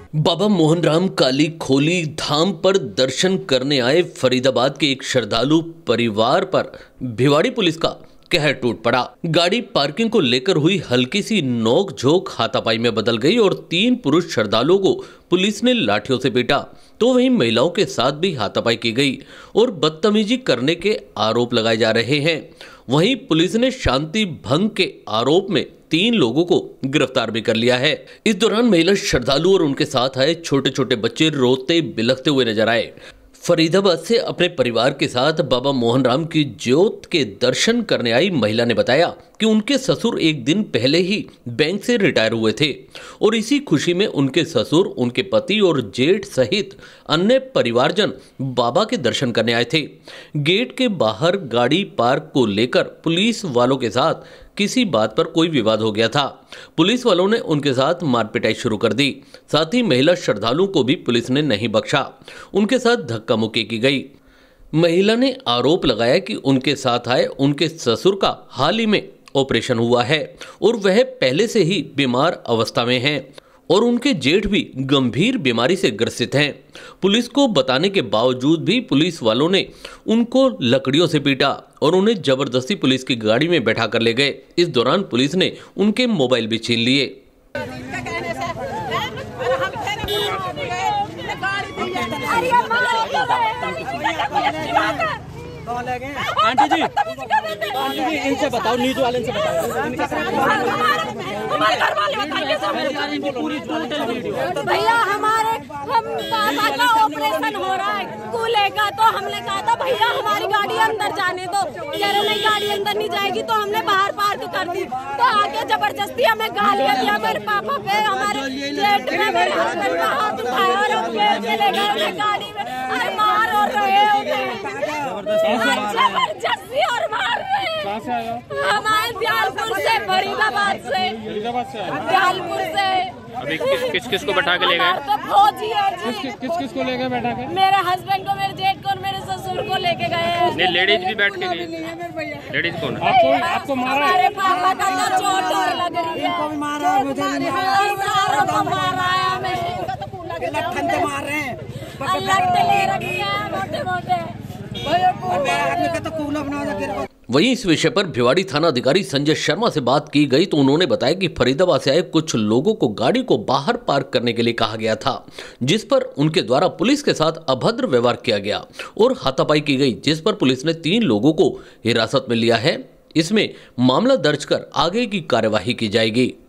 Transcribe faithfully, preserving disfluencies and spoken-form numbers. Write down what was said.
बाबा मोहनराम काली खोली धाम पर दर्शन करने आए फरीदाबाद के एक श्रद्धालु परिवार पर भिवाड़ी पुलिस का कहर टूट पड़ा। गाड़ी पार्किंग को लेकर हुई हल्की सी नोक झोंक हाथापाई में बदल गई और तीन पुरुष श्रद्धालुओं को पुलिस ने लाठियों से पीटा, तो वहीं महिलाओं के साथ भी हाथापाई की गई और बदतमीजी करने के आरोप लगाए जा रहे हैं। वहीं पुलिस ने शांति भंग के आरोप में तीन लोगों को गिरफ्तार भी कर लिया है। इस दौरान महिला श्रद्धालु और उनके साथ आए छोटे छोटे बच्चे रोते बिलखते हुए नजर आए। फरीदाबाद से अपने परिवार के साथ बाबा मोहनराम की ज्योत के दर्शन करने आई महिला ने बताया कि उनके ससुर एक दिन पहले ही बैंक से रिटायर हुए थे और इसी खुशी में उनके ससुर, उनके पति और जेठ सहित अन्य परिवारजन बाबा के दर्शन करने आए थे। गेट के बाहर गाड़ी पार्क को लेकर पुलिस वालों के साथ किसी बात पर कोई विवाद हो गया था। पुलिस वालों ने उनके साथ मारपिटाई शुरू कर दी। साथ ही महिला श्रद्धालुओं को भी पुलिस ने नहीं बख्शा, उनके साथ धक्का मुक्की की गई। महिला ने आरोप लगाया कि उनके साथ आए उनके ससुर का हाल ही में ऑपरेशन हुआ है और वह पहले से ही बीमार अवस्था में हैं और उनके जेठ भी गंभीर बीमारी से ग्रसित हैं। पुलिस को बताने के बावजूद भी पुलिस वालों ने उनको लकड़ियों से पीटा और उन्हें जबरदस्ती पुलिस की गाड़ी में बैठा कर ले गए। इस दौरान पुलिस ने उनके मोबाइल भी छीन लिए। आंटी जी, आंटी जी इनसे बताओ, न्यूज वाले से बताओ। भैया हमारे हम पापा का ऑपरेशन हो रहा है कूल्हे का, तो हमने कहा था भैया हमारी गाड़ी अंदर जाने दो। कह रहे नहीं गाड़ी अंदर नहीं जाएगी, तो हमने बाहर पार्क कर दी। तो आके जबरदस्ती हमें गालियां दिया, मेरे पापा पे, हमारे जेठ पे, मेरे हस्बैंड पे हाथ उठाया और हम गेट पे ले गए गाड़ी में। अरे मार और रहे होते जबरदस्ती और मार रहे हैं। कहाँ से आया? हमारे दयालपुर से, फरीदाबाद से, फरीदाबाद से दयालपुर से। अभी किस किस किस को बैठा के ले गए? तो फौजी है जी। किस किस किस को ले गए बैठा के? मेरे हस्बैंड को, मेरे जेठ को और मेरे ससुर को लेके गए। नहीं, लेडीज भी बैठ के गई। लेडीज कौन है? आपको आपको मारा है? हमारे पापा का तो चोट और लग रही है। मारा मुझे सारों को मारा है हमें। लट्ठन से मार रहे हैं। लट्ठे ले रखी है मोटे मोटे। वहीं इस विषय पर भिवाड़ी थाना अधिकारी संजय शर्मा से बात की गई तो उन्होंने बताया कि फरीदाबाद से आए कुछ लोगों को गाड़ी को बाहर पार्क करने के लिए कहा गया था, जिस पर उनके द्वारा पुलिस के साथ अभद्र व्यवहार किया गया और हाथापाई की गई, जिस पर पुलिस ने तीन लोगों को हिरासत में लिया है। इसमें मामला दर्ज कर आगे की कार्यवाही की जाएगी।